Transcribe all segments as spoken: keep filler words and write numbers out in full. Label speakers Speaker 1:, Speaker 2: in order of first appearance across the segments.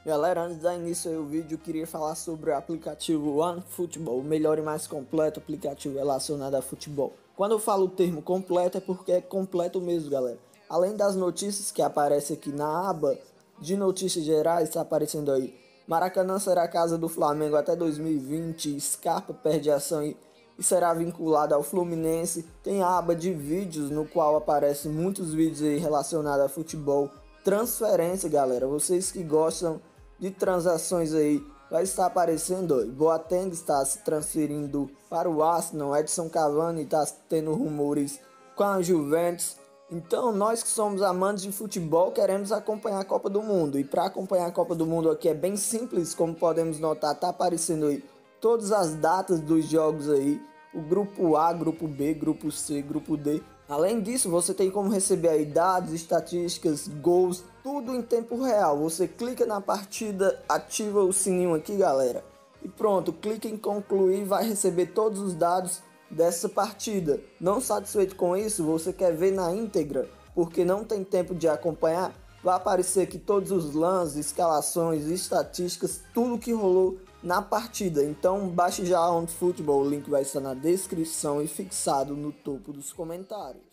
Speaker 1: Galera, antes de dar início ao vídeo, eu queria falar sobre o aplicativo OneFootball, o melhor e mais completo aplicativo relacionado a futebol. Quando eu falo o termo completo é porque é completo mesmo, galera. Além das notícias que aparecem aqui na aba de notícias gerais, está aparecendo aí: Maracanã será a casa do Flamengo até dois mil e vinte, Scarpa perde ação e, e será vinculado ao Fluminense. Tem a aba de vídeos, no qual aparecem muitos vídeos aí relacionados a futebol. Transferência, galera, vocês que gostam de transações aí, vai estar aparecendo aí. Boateng está se transferindo para o Arsenal, Edson Cavani está tendo rumores com a Juventus. Então nós que somos amantes de futebol queremos acompanhar a Copa do Mundo, e para acompanhar a Copa do Mundo aqui é bem simples, como podemos notar, tá aparecendo aí todas as datas dos jogos aí, o grupo A, grupo B, grupo C, grupo D. Além disso, você tem como receber aí dados, estatísticas, gols, tudo em tempo real. Você clica na partida, ativa o sininho aqui, galera, e pronto, clica em concluir, vai receber todos os dados dessa partida. Não satisfeito com isso, você quer ver na íntegra, porque não tem tempo de acompanhar, vai aparecer aqui todos os lances, escalações, estatísticas, tudo que rolou na partida. Então baixe já a OneFootball, o link vai estar na descrição e fixado no topo dos comentários.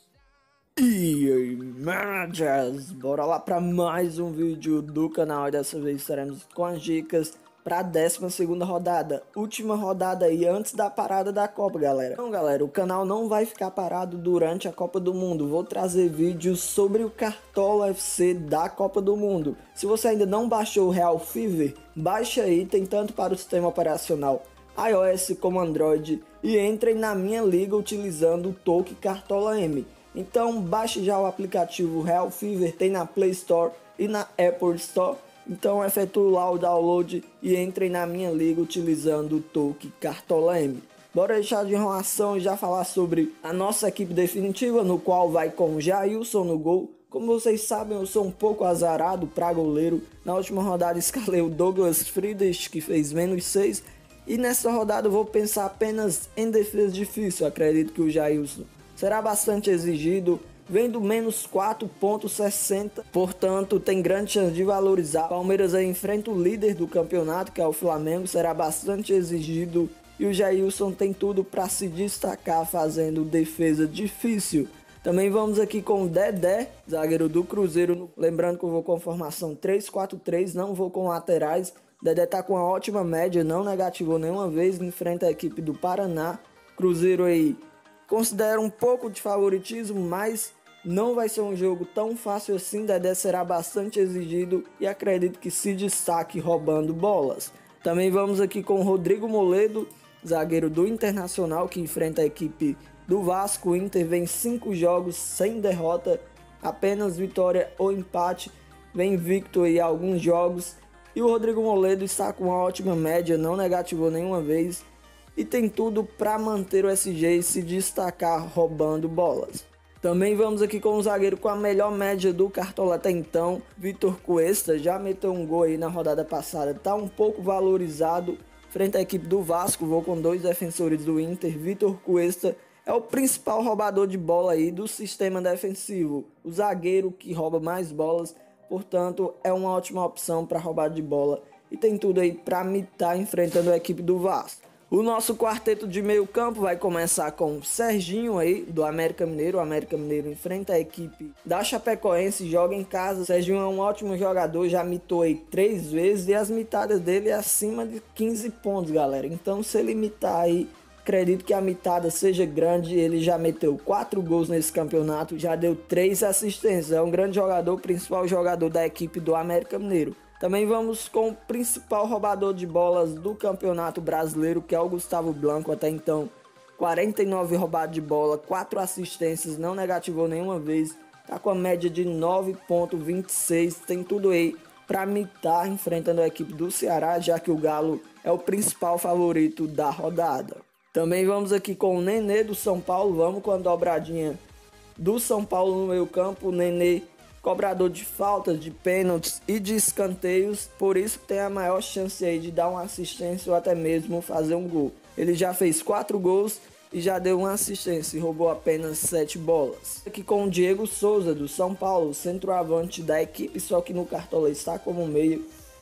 Speaker 1: E aí, managers, bora lá para mais um vídeo do canal, e dessa vez estaremos com as dicas para a décima segunda rodada, última rodada aí antes da parada da Copa, galera. Então, galera, o canal não vai ficar parado durante a Copa do Mundo. Vou trazer vídeos sobre o Cartola F C da Copa do Mundo. Se você ainda não baixou o Real Fever, baixa aí, tem tanto para o sistema operacional iOS como Android, e entrem na minha liga utilizando o token Cartola M. Então baixe já o aplicativo Real Fever, tem na Play Store e na Apple Store. Então efetue lá o download e entrem na minha liga utilizando o token Cartola M. Bora deixar de enrolação e já falar sobre a nossa equipe definitiva, no qual vai com Jailson no gol. Como vocês sabem, eu sou um pouco azarado para goleiro. Na última rodada escalei o Douglas Friedrich, que fez menos seis. E nessa rodada eu vou pensar apenas em defesa difícil. Eu acredito que o Jailson será bastante exigido, vem do menos quatro ponto sessenta, portanto tem grande chance de valorizar. Palmeiras aí enfrenta o líder do campeonato, que é o Flamengo, será bastante exigido, e o Jailson tem tudo para se destacar fazendo defesa difícil. Também vamos aqui com o Dedé, zagueiro do Cruzeiro, lembrando que eu vou com formação três quatro três, não vou com laterais. Dedé tá com uma ótima média, não negativou nenhuma vez, enfrenta a equipe do Paraná. Cruzeiro aí considero um pouco de favoritismo, mas não vai ser um jogo tão fácil assim. Dedé será bastante exigido e acredito que se destaque roubando bolas. Também vamos aqui com o Rodrigo Moledo, zagueiro do Internacional, que enfrenta a equipe do Vasco. O Inter vem cinco jogos sem derrota, apenas vitória ou empate, vem invicto em alguns jogos. E o Rodrigo Moledo está com uma ótima média, não negativou nenhuma vez, e tem tudo para manter o S G e se destacar roubando bolas. Também vamos aqui com o zagueiro com a melhor média do Cartola até então, Vitor Cuesta, já meteu um gol aí na rodada passada, está um pouco valorizado frente à equipe do Vasco. Vou com dois defensores do Inter. Vitor Cuesta é o principal roubador de bola aí do sistema defensivo, o zagueiro que rouba mais bolas, portanto é uma ótima opção para roubar de bola, e tem tudo aí para me estar enfrentando a equipe do Vasco. O nosso quarteto de meio campo vai começar com o Serginho aí, do América Mineiro. O América Mineiro enfrenta a equipe da Chapecoense, joga em casa. O Serginho é um ótimo jogador, já mitou aí três vezes, e as mitadas dele é acima de quinze pontos, galera. Então se ele mitar aí, acredito que a mitada seja grande. Ele já meteu quatro gols nesse campeonato, já deu três assistências. É um grande jogador, principal jogador da equipe do América Mineiro. Também vamos com o principal roubador de bolas do Campeonato Brasileiro, que é o Gustavo Blanco. Até então, quarenta e nove roubadas de bola, quatro assistências, não negativou nenhuma vez. Tá com a média de nove ponto vinte e seis, tem tudo aí para me estar enfrentando a equipe do Ceará, já que o Galo é o principal favorito da rodada. Também vamos aqui com o Nenê do São Paulo, vamos com a dobradinha do São Paulo no meio campo. O Nenê, cobrador de faltas, de pênaltis e de escanteios, por isso tem a maior chance aí de dar uma assistência ou até mesmo fazer um gol. Ele já fez quatro gols e já deu uma assistência e roubou apenas sete bolas. Aqui com o Diego Souza do São Paulo, centroavante da equipe, só que no Cartola está como meio.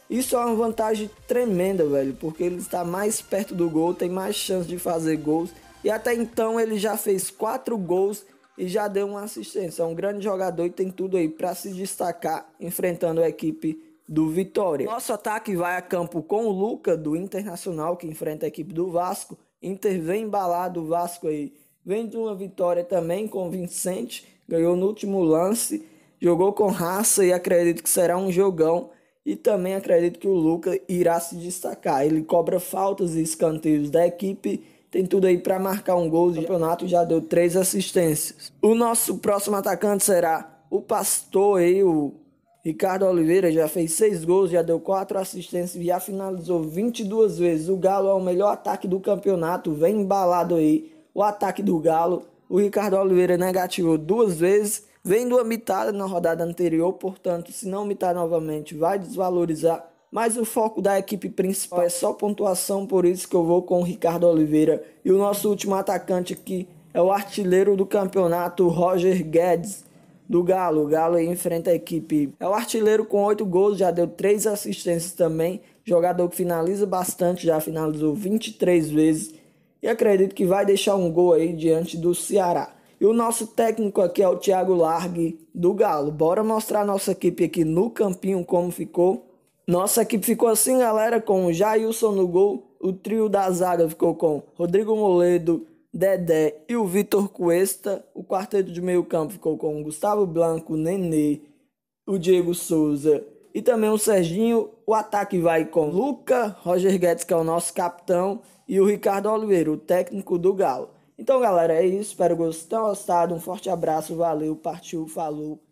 Speaker 1: Isso é uma vantagem tremenda, velho, porque ele está mais perto do gol, tem mais chance de fazer gols. E até então ele já fez quatro gols e já deu uma assistência. É um grande jogador e tem tudo aí para se destacar enfrentando a equipe do Vitória. Nosso ataque vai a campo com o Luca do Internacional, que enfrenta a equipe do Vasco. Inter vem embalado, o Vasco aí vem de uma vitória também convincente, ganhou no último lance, jogou com raça e acredito que será um jogão. E também acredito que o Luca irá se destacar. Ele cobra faltas e escanteios da equipe, tem tudo aí para marcar um gol. O campeonato já deu três assistências. O nosso próximo atacante será o Pastor aí, o Ricardo Oliveira, já fez seis gols, já deu quatro assistências e já finalizou vinte e duas vezes. O Galo é o melhor ataque do campeonato, vem embalado aí o ataque do Galo. O Ricardo Oliveira negativou duas vezes. Vem de uma mitada na rodada anterior, portanto, se não mitar novamente, vai desvalorizar. Mas o foco da equipe principal é só pontuação, por isso que eu vou com o Ricardo Oliveira. E o nosso último atacante aqui é o artilheiro do campeonato, Roger Guedes, do Galo. O Galo aí enfrenta a equipe. É o artilheiro com oito gols, já deu três assistências também. Jogador que finaliza bastante, já finalizou vinte e três vezes. E acredito que vai deixar um gol aí diante do Ceará. E o nosso técnico aqui é o Thiago Largue do Galo. Bora mostrar nossa equipe aqui no campinho como ficou. Nossa equipe ficou assim, galera, com o Jailson no gol. O trio da zaga ficou com Rodrigo Moledo, Dedé e o Vitor Cuesta. O quarteto de meio campo ficou com o Gustavo Blanco, Nenê, o Diego Souza e também o Serginho. O ataque vai com Luca, Roger Guedes, que é o nosso capitão, e o Ricardo Oliveira, o técnico do Galo. Então, galera, é isso. Espero que vocês tenham gostado. Um forte abraço, valeu, partiu, falou.